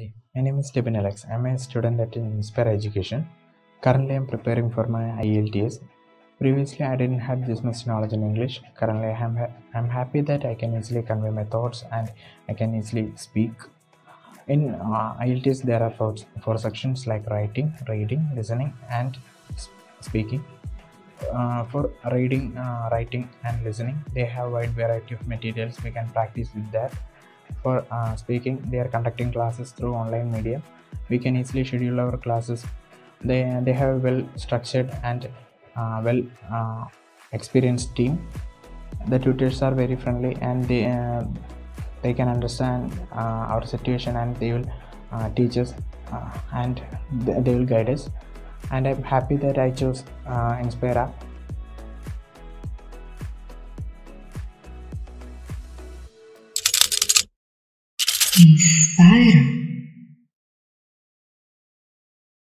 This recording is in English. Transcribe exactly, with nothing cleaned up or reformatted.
Hi, my name is Stephen Alex. I'm a student at Inspire Education. Currently, I'm preparing for my I E L T S. Previously, I didn't have this much knowledge in English. Currently, I'm, ha- I'm happy that I can easily convey my thoughts and I can easily speak. In uh, I E L T S, there are four, four sections like writing, reading, listening, and s- speaking. Uh, for reading, uh, writing, and listening, they have wide variety of materials we can practice with that. For uh, speaking, they are conducting classes through online media. We can easily schedule our classes. They they have a well structured and uh, well uh, experienced team. The tutors are very friendly, and they uh, they can understand uh, our situation, and they will uh, teach us, uh, and they they will guide us. And I'm happy that I chose uh, Inspire app. Inspire.